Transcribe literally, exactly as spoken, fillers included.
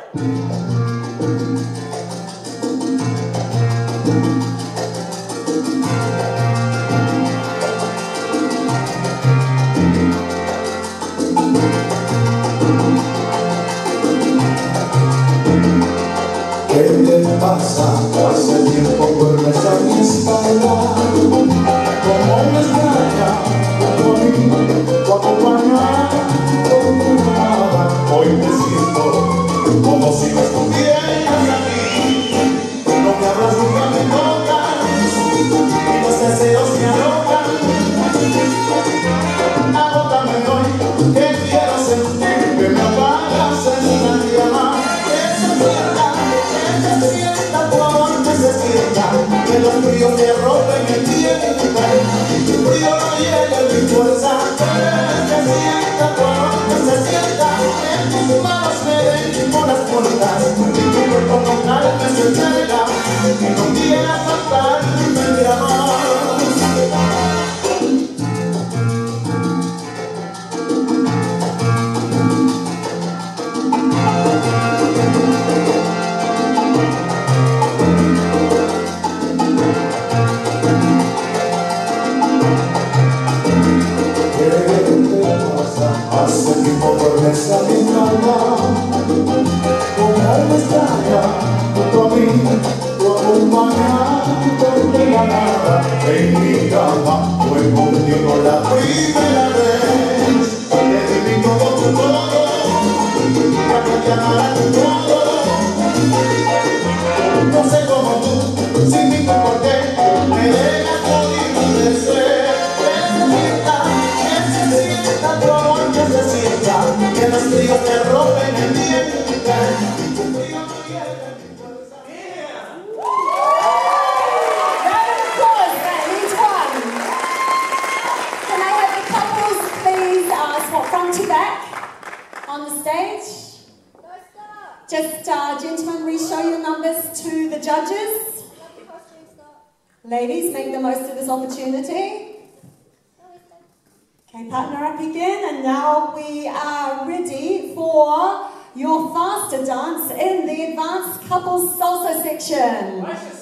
¿Qué te pasa? Hace tiempo vuelves a mi espalda, como una extraña, como a mí, tu acompañada, con tu mirada. Hoy me siento como si no estuvieras aquí. No me hablas, nunca me tocas, y los deseos me arrojan. Agótame hoy, que quiero sentir que me apagas en la llama. Que los fríos te rompen el viento, tu frío no llega a mi fuerza. Que se sienta tu amor, que se sienta, en tus manos me den por las puertas. Tu cuerpo con calma se entrega, y no quieras faltarme de amor. Hace tiempo vuelves a mi espalda, como una extraña, junto a mí, tu acompañada, por tu llamada. En mi cama fue contigo la primera vez, te di mi todo, tu todo, para que te amara tu todo. No sé cómo tú, sin ningún porqué, me dejas morir de sed. Que los fríos te rompen el vientre, tu frío no llega mi fuerza. Round of applause for each one. Can I have the couples please uh, swap front to back on the stage? Just uh, gentlemen, re-show your numbers to the judges. Ladies, make the most of this opportunity. Okay, partner up again, and now we are ready for your faster dance in the advanced couples salsa section.